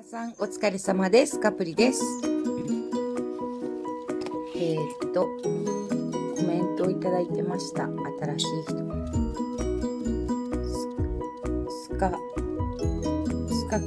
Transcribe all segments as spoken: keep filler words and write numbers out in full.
皆さんお疲れ様です。カプリです。えー、っとコメントをいただいてました。新しい人スカスカキ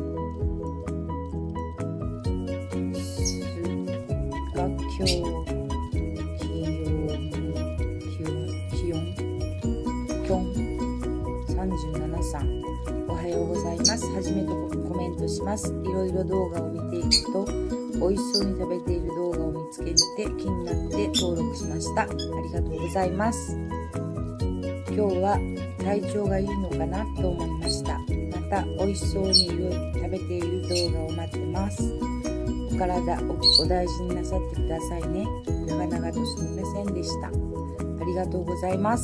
スカキョウキヨキヨンキョンさんじゅうななさん、おはようございます。はじめとコメントします。いろいろ動画を見ていくと美味しそうに食べている動画を見つけて気になって登録しました。ありがとうございます。今日は体調がいいのかなと思いました。また美味しそうにいろいろ食べている動画を待ってます。お体 お, お大事になさってくださいね。長々とすみませんでした。ありがとうございます。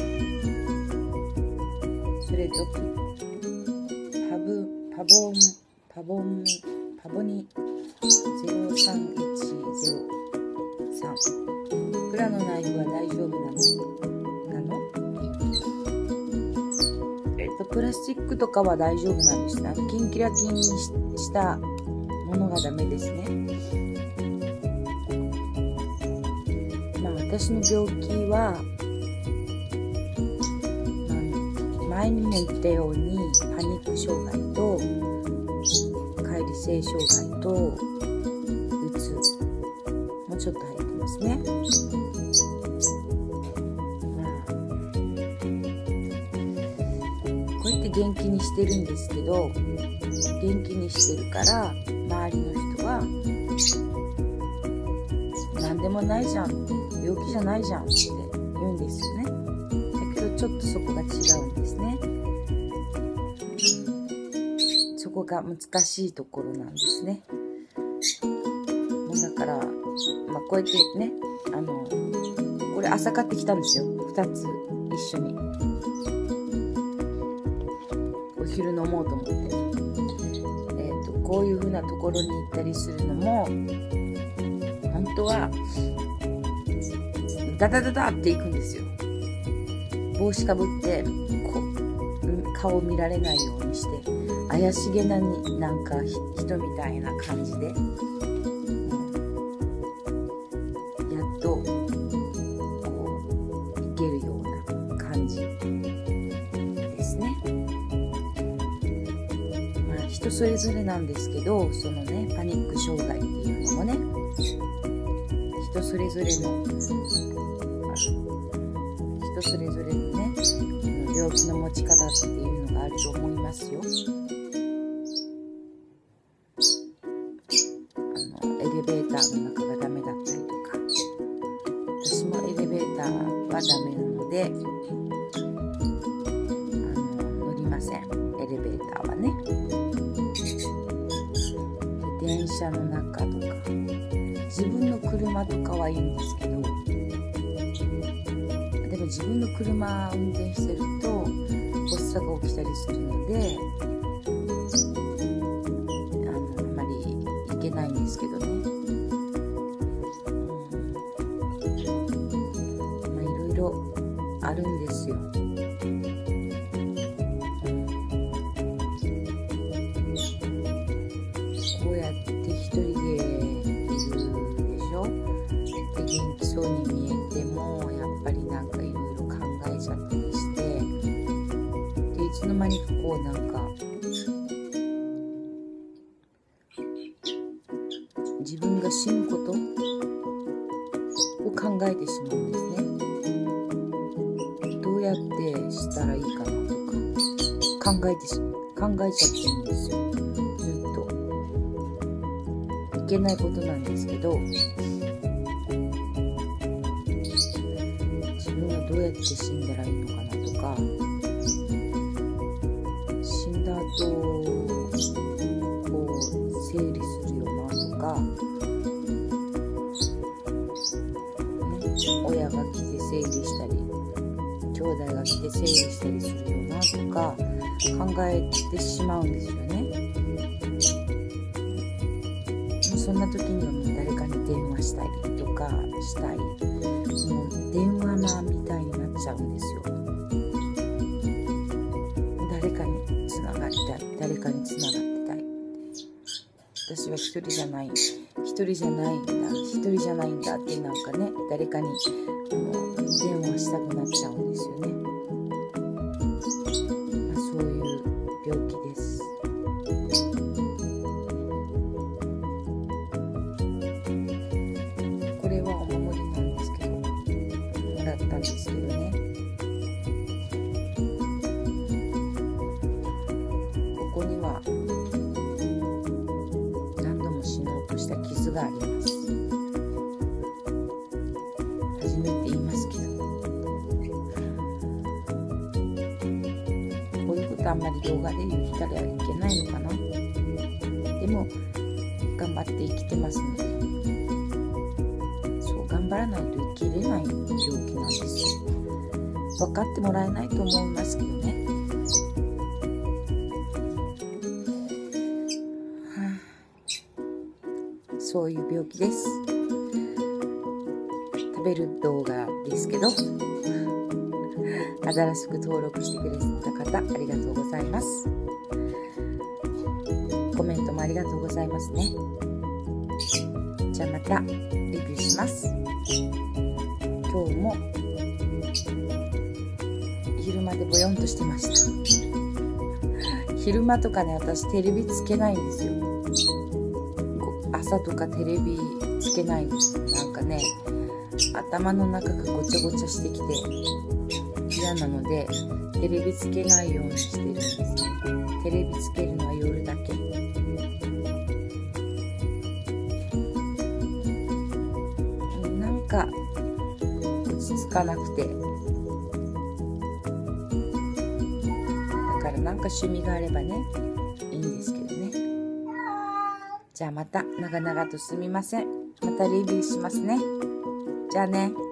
それとパブパボンパボンパボニゼロさんいちゼロさん、蔵のナイフは大丈夫なのなのえっとプラスチックとかは大丈夫なんですね。キンキラキンにしたものがダメですね。まあ私の病気は、まあ、前にも言ったようにパニック障害と解離性障害とうつもちょっと入ってますね。まあ、こうやって元気にしてるんですけど、元気にしてるから周りの人は何でもないじゃん、病気じゃないじゃんって言うんですよね。だけどちょっとそこが違うんですね。そこが難しいところなんですね。もうだから、まあ、こうやってね、あのこれ朝買ってきたんですよ。ふたつ一緒にお昼飲もうと思って、えーと、こういう風なところに行ったりするのも本当はダダダダって行くんですよ。帽子かぶってこ顔見られないようにして怪しげなになんか人みたいな感じで、やっとこういけるような感じですね。まあ人それぞれなんですけど、そのねパニック障害っていうのもね、人それぞれの人それぞれのね病気の持ち方っていうのがあると思いますよ。あのエレベーターの中がダメだったりとか、私もエレベーターはダメなのであの乗りません。エレベーターはね。で電車の中とか自分の車とかはいいんですけど、でも自分の車を運転してると発作が起きたりするので、あのあんまりいけないんですけどね。うん、まあいろいろあるんですよ。こうやって一人でいるでしょ。で元気そうに見えてもやっぱりなんかいろいろ考えちゃったりして、でいつの間にかこうなんか自分が死ぬことを考えてしまうんですね。どうやってしたらいいかなとか考えてし考えちゃってるんですよ。ずっといけないことなんですけど、自分はどうやって死んだらいいのかなとか、死んだ後こう整理するよなとか、ね、親が来て整理したり兄弟が来て整理したりするよなとか考えてしまうんですよね。もうそんな時にはもう誰かに電話したりとかしたい、もう電話魔みたいになっちゃうんですよ。誰かにつながりたい、誰かにつながってたい。 私は一人じゃない、一人じゃないんだ、一人じゃないんだってなんかね、誰かにもう電話したくなっちゃうんですよね。まあ、そういう病気です。これはお守りなんですけど、もらったんですけどね。ここには何度も死のうとした傷があります。初めて言いますけど、こういうことあんまり動画で言ったらいけないのかな。でも頑張って生きてますので、そう頑張らないと生きれない病気なんですよ。分かってもらえないと思いますけどね。そういう病気です。食べる動画ですけど、新しく登録してくれた方、ありがとうございます。コメントもありがとうございますね。じゃあまたレビューします。今日も昼間でぼよんとしてました。昼間とかね、私テレビつけないんですよ。朝とかテレビつけないんです。なんかね、頭の中がごちゃごちゃしてきて嫌なので、テレビつけないようにしてるんですね。テレビつけるのは夜だけ。なんか落ち着かなくて、だからなんか趣味があればね、いいんですけどね。じゃあまた長々とすみません。またレビューしますね。じゃあね。